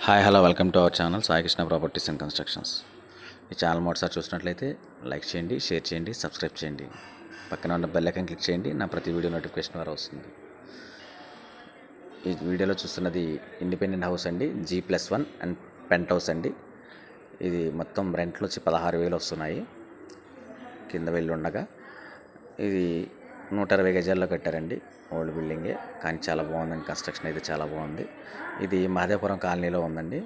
Hi hello welcome to our channel Sai Krishna properties and constructions. ఈ channel మొదటిసారి చూసినట్లయితే like చేయండి, షేర్ చేయండి, సబ్స్క్రైబ్ చేయండి. పక్కన ఉన్న బెల్ ఐకాన్ క్లిక్ చేయండి. నా ప్రతి వీడియో నోటిఫికేషన్ ద్వారా వస్తుంది. ఈ వీడియోలో చూస్తున్నది ఇండిపెండెంట్ హౌస్ అండి, G+1 అండ్ పెంట్ హౌస్ అండి. ఇది మొత్తం రెంట్లు వచ్చి 16,000 వస్తున్నాయి కింద వెళ్ళి ఉండగా. ఇది 120 గజాల్లో కట్టారండి. ఓల్డ్ బిల్డింగే కానీ చాలా బాగుందండి. కన్స్ట్రక్షన్ అయితే చాలా బాగుంది. ఇది మహదేవపురం కాలనీలో ఉందండి.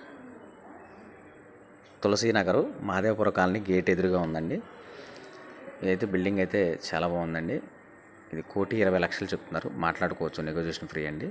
తులసీనగర్ మహదేవపురం కాలనీ గేట్ ఎదురుగా ఉందండి. ఇదైతే బిల్డింగ్ అయితే చాలా బాగుందండి. ఇది 1,20,00,000 చెప్తున్నారు. మాట్లాడుకోవచ్చు, నెగోజియేషన్ ఫ్రీ అండి.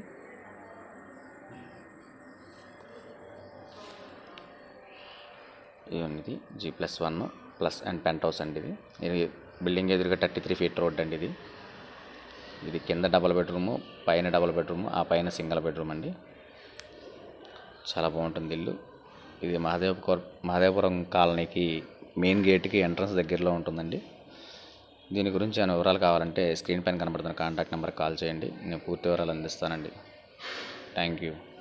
ఇది G+1 plus and pent house అండి. ఇది బిల్డింగ్ ఎదురుగా 33 ఫీట్ రోడ్ అండి. ఇది కింద డబుల్ బెడ్రూము, పైన డబుల్ బెడ్రూము, ఆ పైన సింగిల్ బెడ్రూమ్ అండి. చాలా బాగుంటుంది ఇల్లు. ఇది మహదేవపురం కాలనీకి మెయిన్ గేట్కి ఎంట్రన్స్ దగ్గరలో ఉంటుందండి. దీని గురించి ఏమైనా వివరాలు కావాలంటే స్క్రీన్ పైన కనబడుతున్న కాంటాక్ట్ నెంబర్కి కాల్ చేయండి. నేను పూర్తి వివరాలు అందిస్తానండి. Thank you.